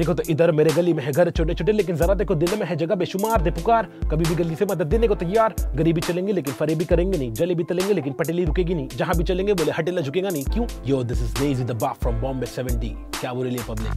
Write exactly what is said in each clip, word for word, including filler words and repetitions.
देखो तो इधर मेरे गली में है घर छोटे छोटे, लेकिन जरा देखो दिल में है जगह बेशुमार, दे पुकार कभी भी गली से मदद देने को तैयार। गरीबी चलेंगे लेकिन फरे भी करेंगे नहीं, जले भी तलेंगे लेकिन पटेली रुकेगी नहीं, जहां भी चलेंगे बोले हटेला झुकेगा नहीं। क्यों? Yo this is Naezy the baap from Bombay seventy. क्या बुरे लिए public.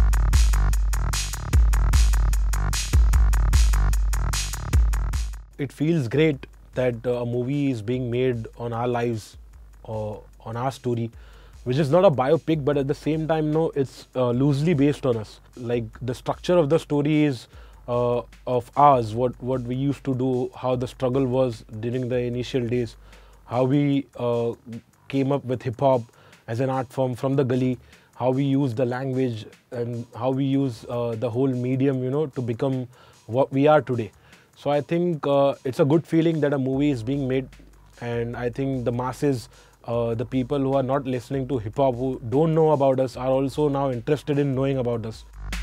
It feels great that uh, a movie is being made on our lives or on our story, which is not a biopic, but at the same time, no, it's uh, loosely based on us. Like the structure of the story is uh, of ours, what what we used to do, how the struggle was during the initial days, how we uh, came up with hip hop as an art form from the gully, how we use the language and how we use uh, the whole medium, you know, to become what we are today. So I think uh, it's a good feeling that a movie is being made, and I think the masses, uh, the people who are not listening to hip hop, who don't know about us, are also now interested in knowing about us.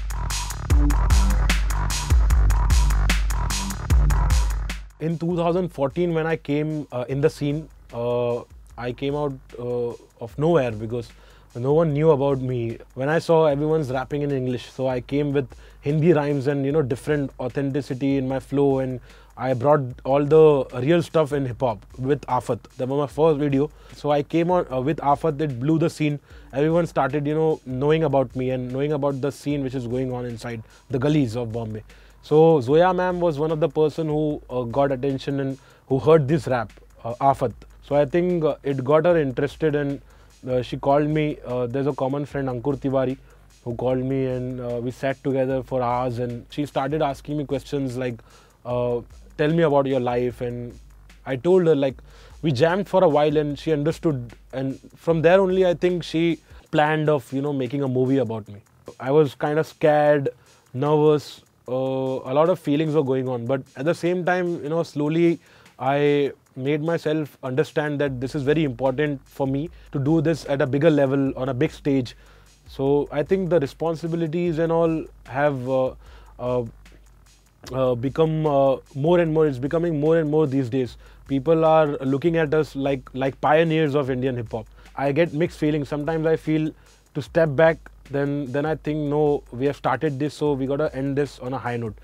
In two thousand fourteen, when I came uh, in the scene, uh, I came out uh, of nowhere because no one knew about me. When I saw everyone's rapping in English, so I came with Hindi rhymes and, you know, different authenticity in my flow, and I brought all the real stuff in hip hop with Afat. That was my first video. So I came on uh, with Afat. It blew the scene. Everyone started, you know, knowing about me and knowing about the scene which is going on inside the gullies of Bombay. So Zoya ma'am was one of the person who uh, got attention and who heard this rap, uh, Afat. So I think uh, it got her interested, and uh, she called me. Uh, there's a common friend, Ankur Tiwari, who called me, and uh, we sat together for hours, and she started asking me questions like, uh, tell me about your life. And I told her, like, we jammed for a while, and she understood, and from there only I think she planned of, you know, making a movie about me. I was kind of scared, nervous, uh, a lot of feelings were going on, but at the same time, you know, slowly I made myself understand that this is very important for me to do this at a bigger level, on a big stage. So I think the responsibilities and all have uh, uh, uh, become uh, more and more. It's becoming more and more these days. People are looking at us like like pioneers of Indian hip hop. I get mixed feelings. Sometimes I feel to step back. Then then I think, no, we have started this, so we gotta end this on a high note.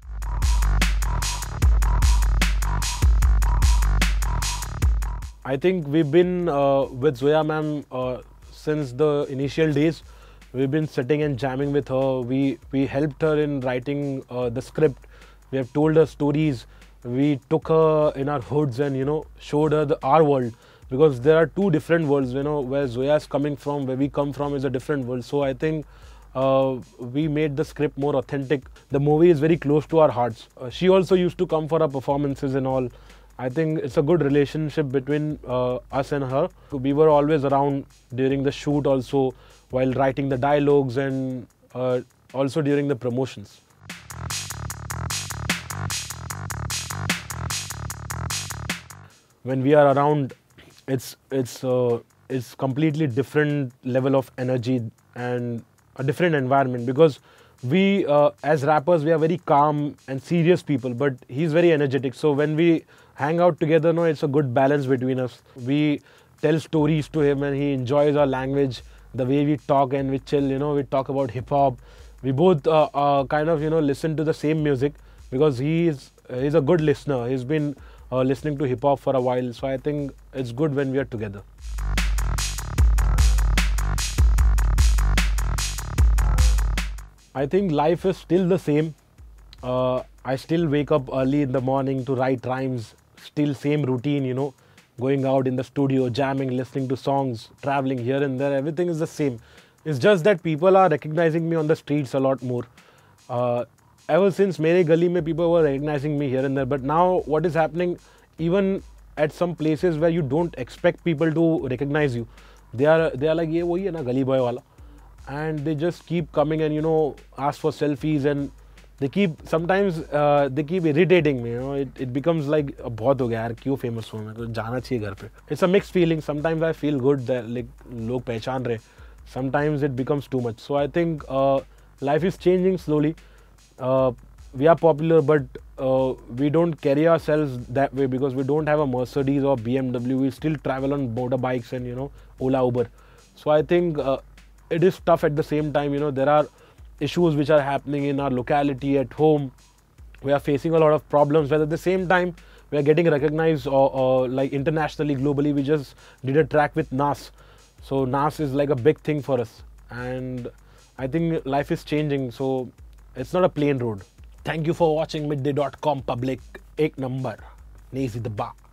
I think we've been uh, with Zoya ma'am uh, since the initial days. We've been sitting and jamming with her. We we helped her in writing uh, the script. We have told her stories. We took her in our hoods and, you know, showed her the, our world, because there are two different worlds. You know, where Zoya is coming from, where we come from, is a different world. So I think uh, we made the script more authentic. The movie is very close to our hearts. Uh, she also used to come for our performances and all. I think it's a good relationship between uh, us and her. We were always around during the shoot also, while writing the dialogues, and uh, also during the promotions. When we are around, it's it's uh, it's completely different level of energy and a different environment, because we uh, as rappers, we are very calm and serious people, but he's very energetic. So when we hang out together, no, it's a good balance between us. We tell stories to him, and he enjoys our language, the way we talk and we chill. You know, we talk about hip hop. We both uh, uh, kind of, you know, listen to the same music, because he is he's a good listener. He's been uh, listening to hip hop for a while. So I think it's good when we are together. I think life is still the same. Uh, I still wake up early in the morning to write rhymes. Still same routine, you know, going out in the studio, jamming, listening to songs, traveling here and there. Everything is the same. It's just that people are recognizing me on the streets a lot more. Uh, ever since mere gully mein, people were recognizing me here and there. But now what is happening, even at some places where you don't expect people to recognize you, they are they are like, ye wohi hai na, Gully Boy wala. And they just keep coming and, you know, ask for selfies, and they keep, sometimes uh, they keep irritating me, you know. It, it becomes like, bahut ho gaya yaar, kyun famous hu main, to jana chahiye ghar pe. It's a mixed feeling. Sometimes I feel good that like log pehchan rahe. Sometimes it becomes too much. So I think uh, life is changing slowly. Uh, we are popular, but uh, we don't carry ourselves that way, because we don't have a Mercedes or B M W. We still travel on motorbikes and, you know, Ola, Uber. So I think uh, it is tough at the same time. You know, there are issues which are happening in our locality, at home. We are facing a lot of problems, but at the same time, we are getting recognized or, or like internationally, globally. We just did a track with Nas. So Nas is like a big thing for us. And I think life is changing. So it's not a plain road. Thank you for watching midday dot com public. Ek number. Naezy the Ba.